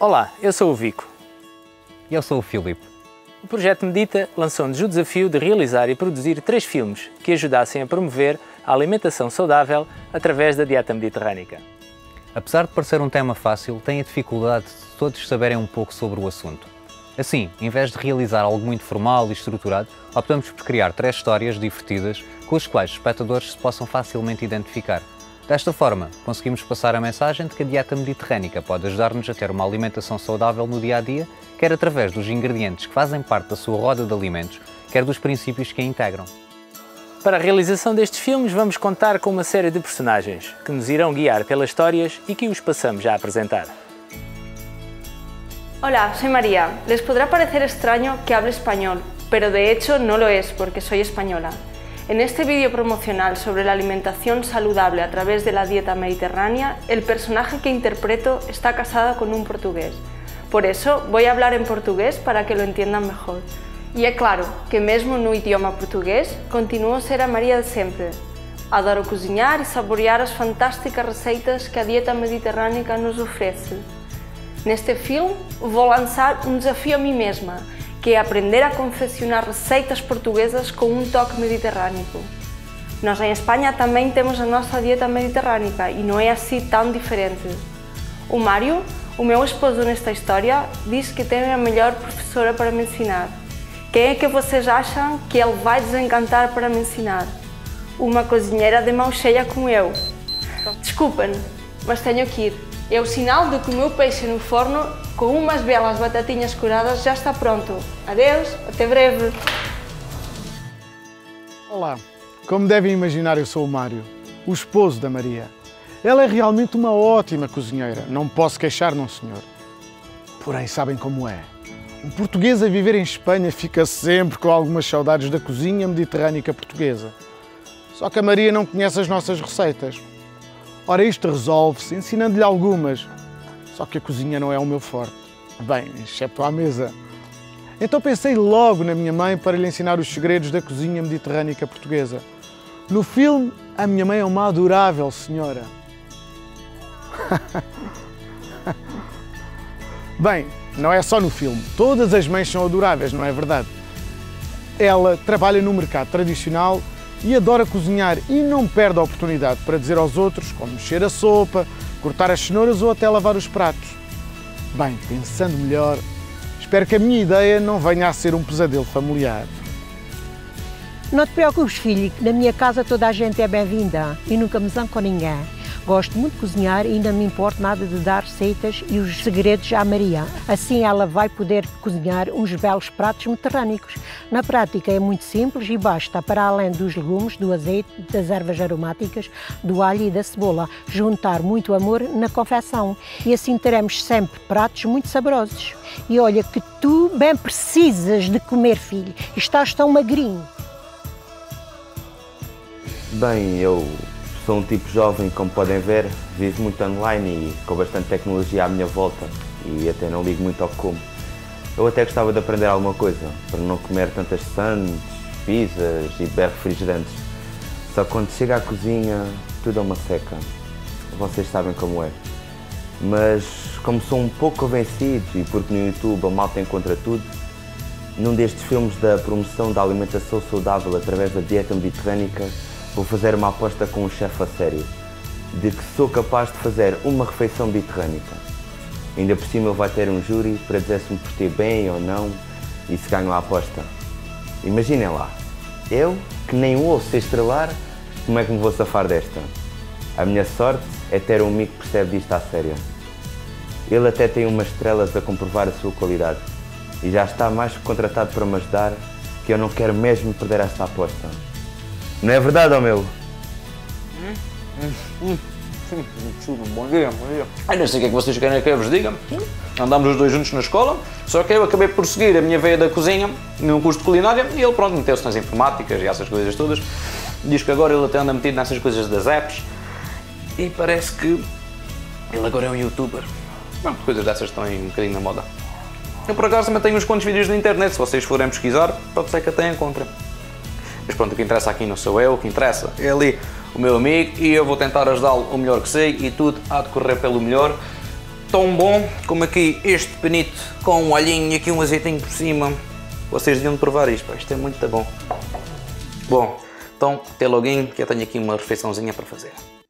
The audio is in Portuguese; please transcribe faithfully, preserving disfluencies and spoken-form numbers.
Olá, eu sou o Vico. E eu sou o Filipe. O projeto Medita lançou-nos o desafio de realizar e produzir três filmes que ajudassem a promover a alimentação saudável através da dieta mediterrânica. Apesar de parecer um tema fácil, tem a dificuldade de todos saberem um pouco sobre o assunto. Assim, em vez de realizar algo muito formal e estruturado, optamos por criar três histórias divertidas com as quais os espectadores se possam facilmente identificar. Desta forma, conseguimos passar a mensagem de que a dieta mediterrânica pode ajudar-nos a ter uma alimentação saudável no dia-a-dia, quer através dos ingredientes que fazem parte da sua roda de alimentos, quer dos princípios que a integram. Para a realização destes filmes, vamos contar com uma série de personagens que nos irão guiar pelas histórias e que os passamos a apresentar. Hola, soy María. Les podrá parecer extraño que hable español, pero de hecho no lo es porque soy española. En este vídeo promocional sobre la alimentación saludable a través de la dieta mediterránea, el personaje que interpreto está casado con un portugués. Por eso voy a hablar en portugués para que lo entiendan mejor. E é claro que mesmo no idioma português, continuo a ser a Maria de sempre. Adoro cozinhar e saborear as fantásticas receitas que a dieta mediterrânica nos oferece. Neste filme, vou lançar um desafio a mim mesma, que é aprender a confeccionar receitas portuguesas com um toque mediterrâneo. Nós em Espanha também temos a nossa dieta mediterrânica e não é assim tão diferente. O Mário, o meu esposo nesta história, diz que tem a melhor professora para me ensinar. Quem é que vocês acham que ele vai desencantar para me ensinar? Uma cozinheira de mão cheia como eu. Desculpem, mas tenho que ir. É o sinal de que o meu peixe no forno, com umas belas batatinhas curadas, já está pronto. Adeus, até breve. Olá, como devem imaginar, eu sou o Mário, o esposo da Maria. Ela é realmente uma ótima cozinheira, não posso queixar, não senhor. Porém, sabem como é? Um português a viver em Espanha fica sempre com algumas saudades da cozinha mediterrânica portuguesa. Só que a Maria não conhece as nossas receitas. Ora, isto resolve-se ensinando-lhe algumas. Só que a cozinha não é o meu forte. Bem, exceto à mesa. Então pensei logo na minha mãe para lhe ensinar os segredos da cozinha mediterrânica portuguesa. No filme, a minha mãe é uma adorável senhora. Bem, não é só no filme. Todas as mães são adoráveis, não é verdade? Ela trabalha no mercado tradicional e adora cozinhar e não perde a oportunidade para dizer aos outros como mexer a sopa, cortar as cenouras ou até lavar os pratos. Bem, pensando melhor, espero que a minha ideia não venha a ser um pesadelo familiar. Não te preocupes, filho, que na minha casa toda a gente é bem-vinda e nunca me zango com ninguém. Gosto muito de cozinhar e não me importo nada de dar receitas e os segredos à Maria. Assim ela vai poder cozinhar uns belos pratos mediterrânicos. Na prática é muito simples e basta, para além dos legumes, do azeite, das ervas aromáticas, do alho e da cebola, juntar muito amor na confecção. E assim teremos sempre pratos muito saborosos. E olha que tu bem precisas de comer, filho. Estás tão magrinho. Bem, eu sou um tipo jovem, como podem ver, vivo muito online e com bastante tecnologia à minha volta e até não ligo muito ao que como. Eu até gostava de aprender alguma coisa, para não comer tantas sandes, pizzas e beber refrigerantes. Só que quando chega à cozinha, tudo é uma seca. Vocês sabem como é. Mas como sou um pouco convencido e porque no YouTube a malta encontra tudo, num destes filmes da promoção da alimentação saudável através da dieta mediterrânica, vou fazer uma aposta com um chefe a sério, de que sou capaz de fazer uma refeição mediterrânica. Ainda por cima ele vai ter um júri para dizer se me portei bem ou não e se ganho a aposta. Imaginem lá, eu, que nem o ouço sei estrelar, como é que me vou safar desta? A minha sorte é ter um amigo que percebe disto à séria. Ele até tem umas estrelas a comprovar a sua qualidade e já está mais que contratado para me ajudar, que eu não quero mesmo perder esta aposta. Não é verdade, ó meu? Hum, hum, hum. Bom dia, bom dia. Eu não sei o que é que vocês querem que eu vos diga. Andámos os dois juntos na escola, só que eu acabei por seguir a minha veia da cozinha num curso de culinária e ele, pronto, meteu-se nas informáticas e essas coisas todas. Diz que agora ele até anda metido nessas coisas das apps e parece que ele agora é um youtuber. Bom, coisas dessas estão aí um bocadinho na moda. Eu, por acaso, também tenho uns quantos vídeos na internet, se vocês forem pesquisar, pode ser que até encontrem. Mas pronto, o que interessa aqui não sou eu, o que interessa é ali o meu amigo e eu vou tentar ajudá-lo o melhor que sei e tudo há de correr pelo melhor tão bom como aqui este panito com um alhinho e aqui um azeitinho por cima. Vocês deviam provar isto, pá. Isto é muito bom. Bom, então até logo que eu tenho aqui uma refeiçãozinha para fazer.